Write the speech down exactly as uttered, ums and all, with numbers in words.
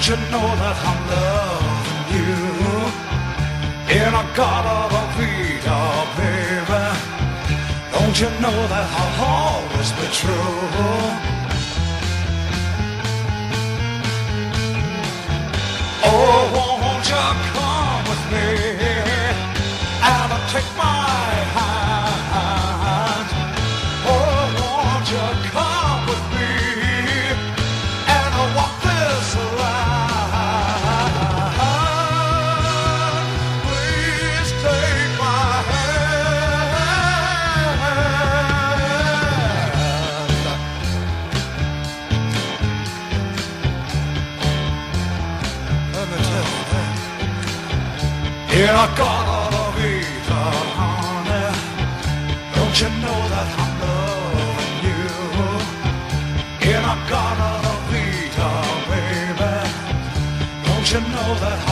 you know that I'm loving you? In a Gata Vita, baby. Don't you know that I'll always be true? Oh, won't you come with me and take my hand? Oh, won't you come with me and walk this line? Please take my hand. Let me tell you that. Yeah, I got all of it, honey. Don't you know that I'm loving you? Yeah, I got all of it, baby. Don't you know that